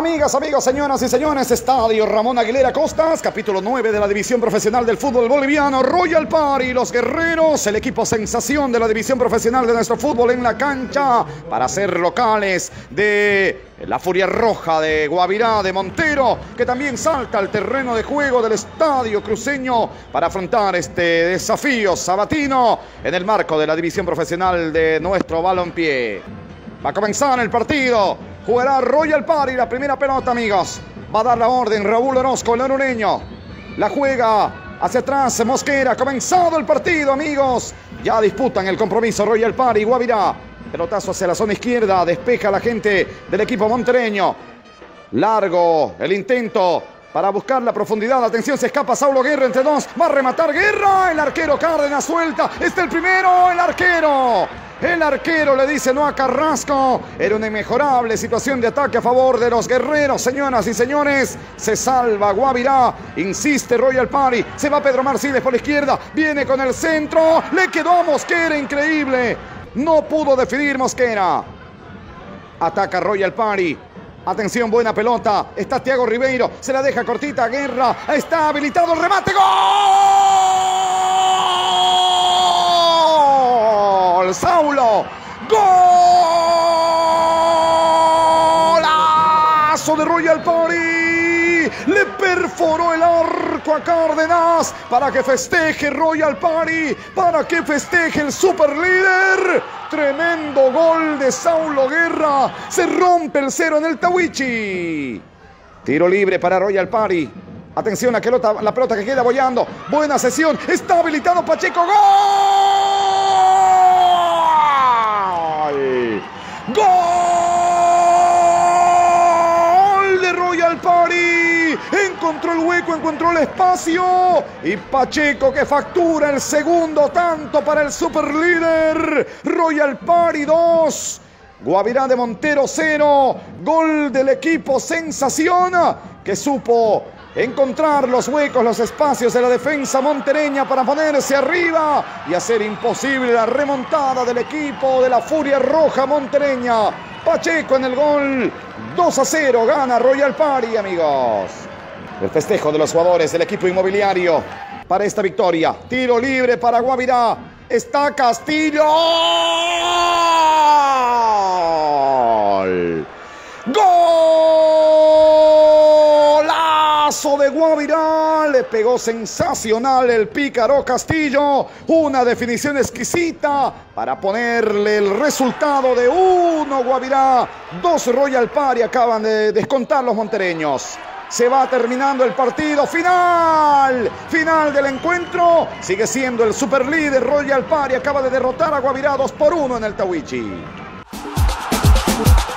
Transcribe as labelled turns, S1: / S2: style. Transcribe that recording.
S1: Amigas, amigos, señoras y señores, Estadio Ramón Aguilera Costas, capítulo 9 de la División Profesional del Fútbol Boliviano. Royal Party, los guerreros, el equipo sensación de la División Profesional de nuestro fútbol en la cancha para ser locales de la Furia Roja de Guavirá de Montero, que también salta al terreno de juego del Estadio Cruceño para afrontar este desafío sabatino en el marco de la División Profesional de nuestro balompié. Va a comenzar el partido. Jugará Royal Party la primera pelota, amigos. Va a dar la orden Raúl Orozco, el orureño. La juega hacia atrás Mosquera. Comenzado el partido, amigos. Ya disputan el compromiso Royal Party, Guavirá. Pelotazo hacia la zona izquierda. Despeja la gente del equipo montereño. Largo el intento para buscar la profundidad. Atención, se escapa Saulo Guerra entre dos. Va a rematar Guerra. El arquero Cárdenas suelta. Está el primero, el arquero. El arquero le dice no a Carrasco. Era una inmejorable situación de ataque a favor de los guerreros, señoras y señores. Se salva Guavirá. Insiste Royal Party. Se va Pedro Marciles por la izquierda. Viene con el centro. Le quedó a Mosquera, increíble. No pudo definir Mosquera. Ataca Royal Party. Atención, buena pelota. Está Thiago Ribeiro. Se la deja cortita a Guerra. Está habilitado el remate. ¡Gol! Saulo. ¡Golazo de Royal Party! Le perforó el arco a Cárdenas para que festeje Royal Party, para que festeje el superlíder. Tremendo gol de Saulo Guerra. Se rompe el cero en el Tawichi. Tiro libre para Royal Party. Atención, la pelota que queda boyando. Buena sesión. Está habilitado Pacheco. ¡Gol! ¡Gol de Royal Party! Encontró el hueco, encontró el espacio. Y Pacheco que factura el segundo tanto para el superlíder. Royal Party 2. Guavirá de Montero 0. Gol del equipo sensación que supo encontrar los huecos, los espacios de la defensa montereña para ponerse arriba y hacer imposible la remontada del equipo de la Furia Roja montereña. Pacheco en el gol. 2-0 gana Royal Party, amigos. El festejo de los jugadores del equipo inmobiliario para esta victoria. Tiro libre para Guavirá. Está Castillo. ¡Gol! ¡Golazo de Guavirá! Le pegó sensacional el pícaro Castillo. Una definición exquisita para ponerle el resultado de 1 Guavirá, 2 Royal Party. Acaban de descontar los montereños. Se va terminando el partido. Final del encuentro. Sigue siendo el superlíder Royal Party. Acaba de derrotar a Guavirá 2-1 en el Tawichi.